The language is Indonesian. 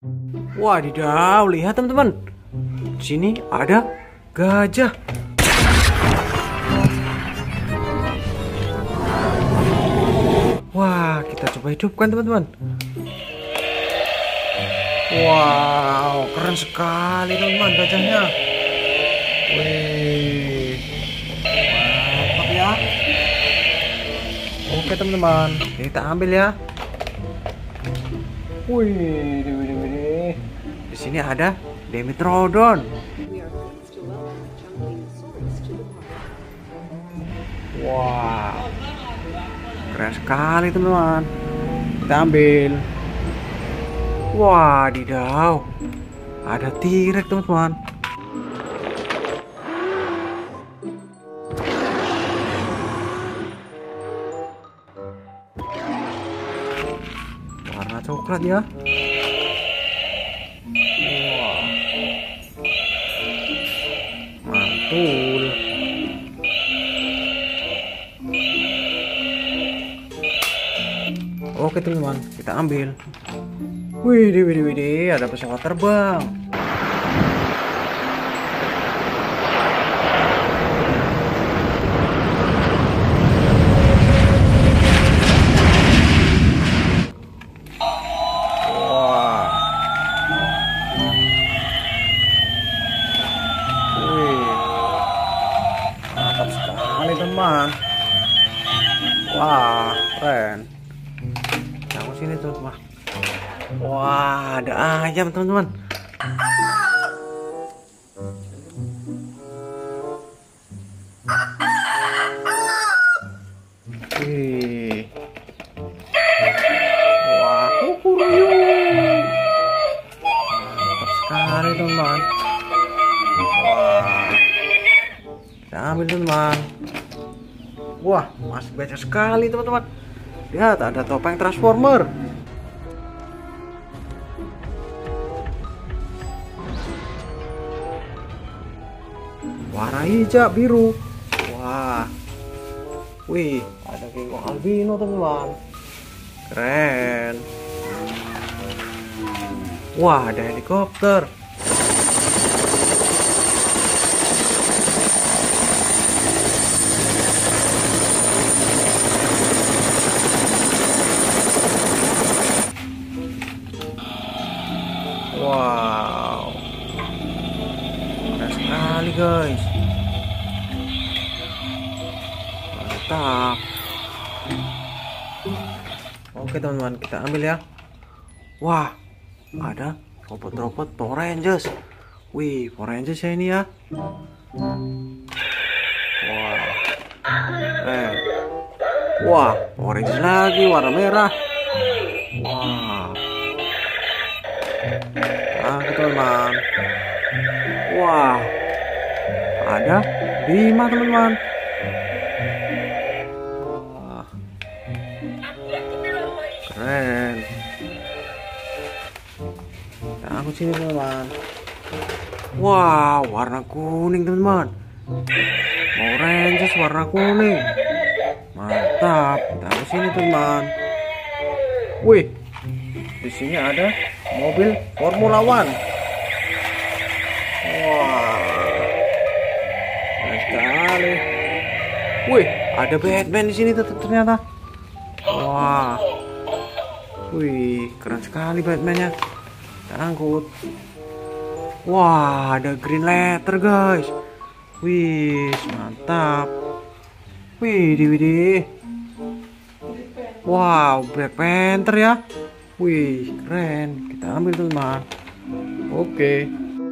Wadidaw, lihat teman-teman. Di sini ada gajah. Wah, kita coba hidupkan teman-teman. Wow, keren sekali teman-teman gajahnya. Wih, mantap ya. Oke teman-teman, kita ambil ya. Wih, di sini ada Dimetrodon. Wow, keren sekali teman-teman. Kita ambil. Wadidaw, ada T-Rex teman-teman. Warna coklat ya. Wah, mantul. Oke teman-teman, kita ambil. Widih, ada pesawat terbang. Wah. Wih. Mantap sekali teman. Wah, keren. Aku sini tuh, Wah. Wah, ada ayam teman-teman. Wih. Wah, kukuruyuk. Mantap sekali teman. Wah. Kita ambil teman. Wah, masih banyak sekali teman-teman. Lihat, ada topeng transformer. Warna hijau biru. Wah. Wih, ada King Kong albino teman-teman. Keren. Wah, ada helikopter. Wow, keren sekali guys. Mantap. Oke teman-teman, kita ambil ya. Wah, ada robot-robot Power Rangers. Wih, Power Rangers ya ini ya. Wah, wah, Power Rangers lagi warna merah. Wah, teman-teman. Wah, ada 5 teman-teman. Wah, keren. Kita angkut sini teman-teman. Wah, warna kuning teman-teman. Power Rangers warna kuning. Mantap. Kita angkut sini teman. Wih, di sini ada mobil Formula One. Wah, keren sekali. Wih, ada Batman di sini ternyata. Wah, wih, keren sekali Batman-nya. Kita angkut. Wah, ada Green Lantern guys. Wih, mantap. Widih. Wow, Black Panther ya. Wih, keren. Kita ambil teman. Oke.